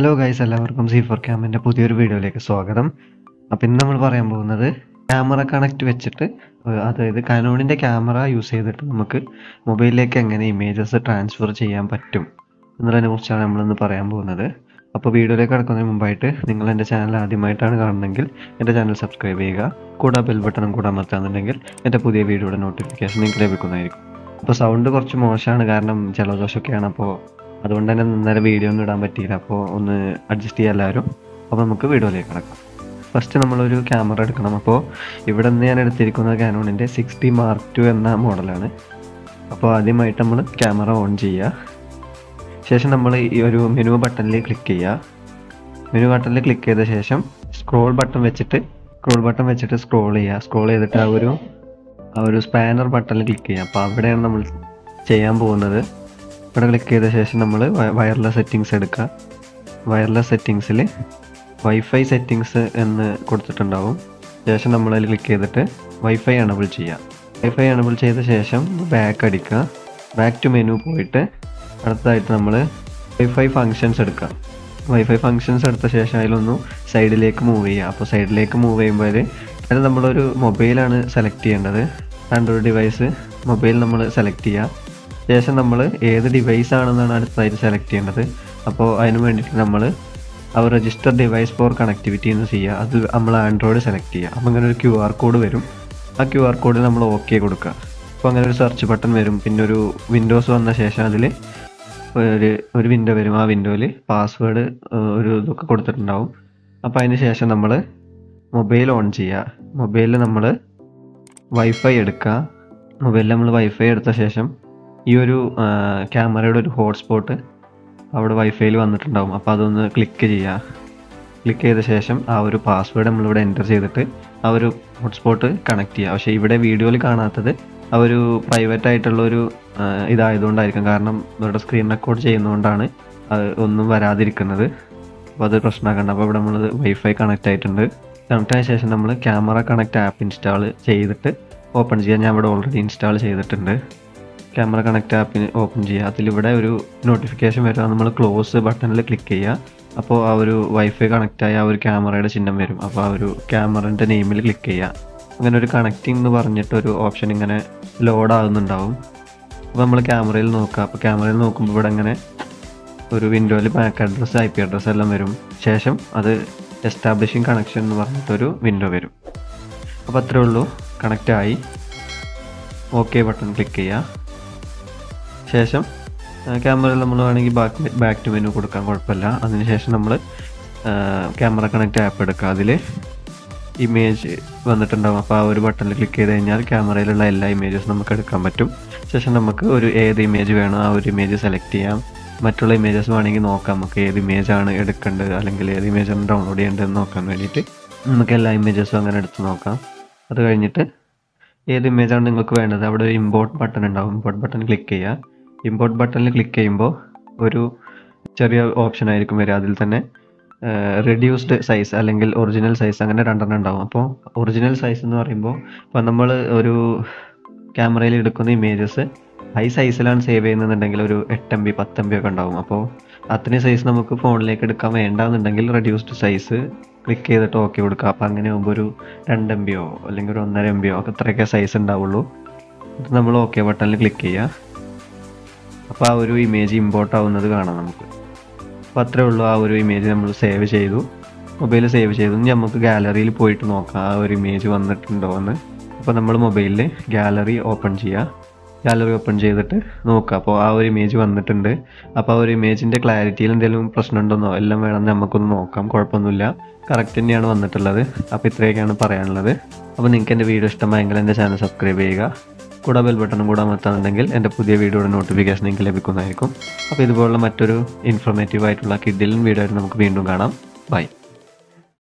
Hello guys, എല്ലാവർക്കും C4 ക്യാമിൻ്റെ പുതിയൊരു വീഡിയോയിലേക്ക് സ്വാഗതം. അപ്പോൾ ഇന്ന് നമ്മൾ പറയാൻ പോകുന്നത് ക്യാമറ കണക്റ്റ് വെച്ചിട്ട്, അതായത് കാനോണിൻ്റെ ക്യാമറ യൂസ് ചെയ്തിട്ട് നമുക്ക് മൊബൈലിലേക്ക് എങ്ങനെ ഇമേജസ് ട്രാൻസ്ഫർ ചെയ്യാൻ പറ്റും എന്നുള്ളതിനെ കുറിച്ചാണ് നമ്മളിന്ന് പറയാൻ പോകുന്നത്. അപ്പോൾ വീഡിയോയിലേക്ക് കടക്കുന്നതിന് മുമ്പായിട്ട് നിങ്ങൾ എൻ്റെ ചാനൽ ആദ്യമായിട്ടാണ് കാണുന്നതെങ്കിൽ എൻ്റെ ചാനൽ സബ്സ്ക്രൈബ് ചെയ്യുക. കൂടാതെ ബെൽ ബട്ടണും കൂടെ അമർത്താന്നുണ്ടെങ്കിൽ എൻ്റെ പുതിയ വീഡിയോയുടെ നോട്ടിഫിക്കേഷൻ നിങ്ങൾക്ക് ലഭിക്കുന്നതായിരിക്കും. അപ്പോൾ സൗണ്ട് കുറച്ച് മോശമാണ്, കാരണം ജലദോഷമൊക്കെയാണ്. അപ്പോൾ അതുകൊണ്ട് തന്നെ ഇന്നലെ വീഡിയോ ഒന്നും ഇടാൻ പറ്റിയില്ല. അപ്പോൾ ഒന്ന് അഡ്ജസ്റ്റ് ചെയ്യാൻ എല്ലാവരും. അപ്പോൾ നമുക്ക് വീഡിയോയിലേക്ക് കിടക്കാം. ഫസ്റ്റ് നമ്മളൊരു ക്യാമറ എടുക്കണം. അപ്പോൾ ഇവിടെ നിന്ന് ഞാൻ എടുത്തിരിക്കുന്നത് കാനോണിൻ്റെ 60 Mark II എന്ന മോഡലാണ്. അപ്പോൾ ആദ്യമായിട്ട് നമ്മൾ ക്യാമറ ഓൺ ചെയ്യുക. ശേഷം നമ്മൾ ഈ ഒരു മെനു ബട്ടണിൽ ക്ലിക്ക് ചെയ്യുക. മെനു ബട്ടണിൽ ക്ലിക്ക് ചെയ്ത ശേഷം സ്ക്രോൾ ബട്ടൺ വെച്ചിട്ട് സ്ക്രോൾ ചെയ്യുക. സ്ക്രോൾ ചെയ്തിട്ട് ആ ഒരു സ്പാനർ ബട്ടണിൽ ക്ലിക്ക് ചെയ്യുക. അപ്പോൾ അവിടെയാണ് നമ്മൾ ചെയ്യാൻ പോകുന്നത്. ഇവിടെ ക്ലിക്ക് ചെയ്ത ശേഷം നമ്മൾ വയർലെസ് സെറ്റിങ്സ് എടുക്കുക. വയർലെസ് സെറ്റിങ്സിൽ വൈഫൈ സെറ്റിങ്സ് എന്ന് കൊടുത്തിട്ടുണ്ടാവും. ശേഷം നമ്മളതിൽ ക്ലിക്ക് ചെയ്തിട്ട് വൈഫൈ എനബിൾ ചെയ്യുക. വൈഫൈ എനബിൾ ചെയ്ത ശേഷം ബാക്ക് അടിക്കുക. ബാക്ക് ടു മെനു പോയിട്ട് അടുത്തതായിട്ട് നമ്മൾ വൈഫൈ ഫങ്ഷൻസ് എടുക്കുക. വൈഫൈ ഫങ്ഷൻസ് എടുത്ത ശേഷം അതിലൊന്ന് സൈഡിലേക്ക് മൂവ് ചെയ്യുക. അപ്പോൾ സൈഡിലേക്ക് മൂവ് ചെയ്യുമ്പോൾ അതിൽ നമ്മളൊരു മൊബൈലാണ് സെലക്ട് ചെയ്യേണ്ടത്. ആൻഡ്രോയിഡ് ഡിവൈസ് മൊബൈൽ നമ്മൾ സെലക്ട് ചെയ്യുക. ശേഷം നമ്മൾ ഏത് ഡിവൈസ് ആണെന്നാണ് അടുത്തതായിട്ട് സെലക്ട് ചെയ്യേണ്ടത്. അപ്പോൾ അതിന് വേണ്ടിയിട്ട് നമ്മൾ രജിസ്റ്റർ ഡിവൈസ് ഫോർ കണക്ടിവിറ്റി എന്ന് ചെയ്യുക. അത് നമ്മൾ ആൻഡ്രോയിഡ് സെലക്ട് ചെയ്യുക. അപ്പോൾ അങ്ങനെ ഒരു QR കോഡ് വരും. ആ QR കോഡിൽ നമ്മൾ ഓക്കെ കൊടുക്കുക. അപ്പോൾ അങ്ങനെ ഒരു സെർച്ച് ബട്ടൺ വരും. പിന്നെ ഒരു വിൻഡോസ് വന്ന ശേഷം അതിൽ ഒരു വിൻഡോ വരും. ആ വിൻഡോയിൽ പാസ്വേഡ് ഒരു ഇതൊക്കെ കൊടുത്തിട്ടുണ്ടാവും. അപ്പോൾ അതിന് ശേഷം നമ്മൾ മൊബൈൽ ഓൺ ചെയ്യുക. മൊബൈലിൽ നമ്മൾ വൈഫൈ എടുക്കുക. മൊബൈലിൽ നമ്മൾ വൈഫൈ എടുത്ത ശേഷം ഈ ഒരു ക്യാമറയുടെ ഒരു ഹോട്ട്സ്പോട്ട് അവിടെ വൈഫൈയിൽ വന്നിട്ടുണ്ടാവും. അപ്പോൾ അതൊന്ന് ക്ലിക്ക് ചെയ്യുക. ക്ലിക്ക് ചെയ്ത ശേഷം ആ ഒരു പാസ്വേഡ് നമ്മളിവിടെ എൻ്റർ ചെയ്തിട്ട് ആ ഒരു ഹോട്ട്സ്പോട്ട് കണക്ട് ചെയ്യുക. പക്ഷേ ഇവിടെ വീഡിയോയിൽ കാണാത്തത് ആ ഒരു പ്രൈവറ്റ് ആയിട്ടുള്ളൊരു ഇതായതുകൊണ്ടായിരിക്കും. കാരണം ഇവിടെ സ്ക്രീൻ റെക്കോർഡ് ചെയ്യുന്നതുകൊണ്ടാണ് ഒന്നും വരാതിരിക്കുന്നത്. അപ്പോൾ അത് പ്രശ്നമാക്കണ്ട. അപ്പോൾ ഇവിടെ നമ്മൾ വൈഫൈ കണക്റ്റ് ആയിട്ടുണ്ട്. കണക്റ്റ് ആയ ശേഷം നമ്മൾ ക്യാമറ കണക്റ്റ് ആപ്പ് ഇൻസ്റ്റാൾ ചെയ്തിട്ട് ഓപ്പൺ ചെയ്യാൻ ഞാൻ ഇവിടെ ഓൾറെഡി ഇൻസ്റ്റാൾ ചെയ്തിട്ടുണ്ട്. ക്യാമറ കണക്റ്റ് ആപ്പിന് ഓപ്പൺ ചെയ്യുക. അതിലിവിടെ ഒരു നോട്ടിഫിക്കേഷൻ വരിക. നമ്മൾ ക്ലോസ് ബട്ടണിൽ ക്ലിക്ക് ചെയ്യുക. അപ്പോൾ ആ ഒരു വൈഫൈ കണക്റ്റായ ആ ഒരു ക്യാമറയുടെ ചിഹ്നം വരും. അപ്പോൾ ആ ഒരു ക്യാമറൻ്റെ നെയിമിൽ ക്ലിക്ക് ചെയ്യുക. അങ്ങനെ ഒരു കണക്റ്റിംഗ് എന്ന് പറഞ്ഞിട്ടൊരു ഓപ്ഷൻ ഇങ്ങനെ ലോഡ് ആകുന്നുണ്ടാവും. അപ്പോൾ നമ്മൾ ക്യാമറയിൽ നോക്കുക. അപ്പോൾ ക്യാമറയിൽ നോക്കുമ്പോൾ ഇവിടെ ഇങ്ങനെ ഒരു വിൻഡോയിൽ MAC അഡ്രസ്സ്, IP അഡ്രസ്സ് എല്ലാം വരും. ശേഷം അത് എസ്റ്റാബ്ലിഷിംഗ് കണക്ഷൻ എന്ന് പറഞ്ഞിട്ടൊരു വിൻഡോ വരും. അപ്പോൾ അത്രേ ഉള്ളൂ, കണക്റ്റായി. ഓക്കെ ബട്ടൺ ക്ലിക്ക് ചെയ്യുക. ശേഷം ക്യാമറയിൽ നമ്മൾ വേണമെങ്കിൽ ബാക്ക് ടു മെനു കൊടുക്കാൻ കുഴപ്പമില്ല. അതിനുശേഷം നമ്മൾ ക്യാമറ കണക്റ്റ് ആപ്പ് എടുക്കുക. അതിൽ ഇമേജ് വന്നിട്ടുണ്ടാകും. അപ്പോൾ ആ ഒരു ബട്ടണിൽ ക്ലിക്ക് ചെയ്ത് കഴിഞ്ഞാൽ ക്യാമറയിലുള്ള എല്ലാ ഇമേജസും നമുക്ക് എടുക്കാൻ പറ്റും. ശേഷം നമുക്ക് ഏത് ഇമേജ് വേണോ ആ ഒരു ഇമേജ് സെലക്ട് ചെയ്യാം. മറ്റുള്ള ഇമേജസ് വേണമെങ്കിൽ നോക്കാം. നമുക്ക് ഏത് ഇമേജാണ് എടുക്കേണ്ടത് അല്ലെങ്കിൽ ഏത് ഇമേജാണ് ഡൗൺലോഡ് ചെയ്യേണ്ടതെന്ന് നോക്കാൻ വേണ്ടിയിട്ട് നമുക്ക് എല്ലാ ഇമേജസും അങ്ങനെ എടുത്ത് നോക്കാം. അത് കഴിഞ്ഞിട്ട് ഏത് ഇമേജാണ് നിങ്ങൾക്ക് വേണ്ടത് അവിടെ ഒരു ഇമ്പോർട്ട് ബട്ടൺ ഉണ്ടാവും. ഇമ്പോർട്ട് ബട്ടൺ ക്ലിക്ക് ചെയ്യുക. ഇമ്പോർട്ട് ബട്ടണിൽ ക്ലിക്ക് ചെയ്യുമ്പോൾ ഒരു ചെറിയ ഓപ്ഷൻ ആയിരിക്കും വരിക. അതിൽ തന്നെ റെഡ്യൂസ്ഡ് സൈസ് അല്ലെങ്കിൽ ഒറിജിനൽ സൈസ് അങ്ങനെ രണ്ടെണ്ണം ഉണ്ടാവും. അപ്പോൾ ഒറിജിനൽ സൈസ് എന്ന് പറയുമ്പോൾ ഇപ്പോൾ നമ്മൾ ഒരു ക്യാമറയിൽ എടുക്കുന്ന ഇമേജസ് ഹൈ സൈസിലാണ് സേവ് ചെയ്യുന്നുണ്ടെങ്കിൽ ഒരു 8 MB 10 MB ഒക്കെ ഉണ്ടാവും. അപ്പോൾ അത്രയും സൈസ് നമുക്ക് ഫോണിലേക്ക് എടുക്കാൻ വേണ്ടാന്നുണ്ടെങ്കിൽ റെഡ്യൂസ്ഡ് സൈസ് ക്ലിക്ക് ചെയ്തിട്ട് ഓക്കെ കൊടുക്കുക. അപ്പോൾ അങ്ങനെ ആകുമ്പോൾ ഒരു 2 MB അല്ലെങ്കിൽ ഒരു 1.5 MB ഒക്കെ അത്രയൊക്കെ സൈസ് ഉണ്ടാവുള്ളൂ. എന്നിട്ട് നമ്മൾ ഓക്കെ ബട്ടണിൽ ക്ലിക്ക് ചെയ്യുക. അപ്പോൾ ആ ഒരു ഇമേജ് ഇമ്പോർട്ട് ആവുന്നത് കാണാം നമുക്ക്. അപ്പോൾ അത്രേ ഉള്ളൂ, ആ ഒരു ഇമേജ് നമ്മൾ സേവ് ചെയ്തു, മൊബൈൽ സേവ് ചെയ്തു. ഇനി നമുക്ക് ഗാലറിയിൽ പോയിട്ട് നോക്കാം ആ ഒരു ഇമേജ് വന്നിട്ടുണ്ടോ എന്ന്. അപ്പോൾ നമ്മൾ മൊബൈലിൽ ഗാലറി ഓപ്പൺ ചെയ്യുക. ഗാലറി ഓപ്പൺ ചെയ്തിട്ട് നോക്കുക. അപ്പോൾ ആ ഒരു ഇമേജ് വന്നിട്ടുണ്ട്. അപ്പോൾ ആ ഒരു ഇമേജിൻ്റെ ക്ലാരിറ്റിയിൽ എന്തെങ്കിലും പ്രശ്നമുണ്ടോന്നോ എല്ലാം വേണമെന്ന് നമുക്കൊന്ന് നോക്കാം. കുഴപ്പമൊന്നുമില്ല, കറക്റ്റ് തന്നെയാണ് വന്നിട്ടുള്ളത്. അപ്പോൾ ഇത്രയൊക്കെയാണ് പറയാനുള്ളത്. അപ്പോൾ നിങ്ങൾക്ക് എൻ്റെ വീഡിയോ ഇഷ്ടമായെങ്കിൽ എൻ്റെ ചാനൽ സബ്സ്ക്രൈബ് ചെയ്യുക. കൂടെ ബെൽ ബട്ടണും കൂടെ അമർത്താന്നുണ്ടെങ്കിൽ എൻ്റെ പുതിയ വീഡിയോയുടെ നോട്ടിഫിക്കേഷൻ നിങ്ങൾക്ക് ലഭിക്കുന്നതായിരിക്കും. അപ്പോൾ ഇതുപോലുള്ള മറ്റൊരു ഇൻഫോർമേറ്റീവ് ആയിട്ടുള്ള കിഡിലും വീഡിയോ ആയിട്ട് നമുക്ക് വീണ്ടും കാണാം. ബൈ.